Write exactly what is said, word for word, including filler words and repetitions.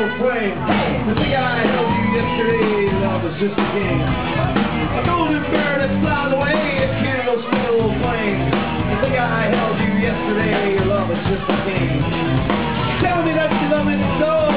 still flame. The thing I held you yesterday, love is just a game. A golden bird that flies away, a candle still flame. The thing I held you yesterday, love is just a game. Tell me that you love me so.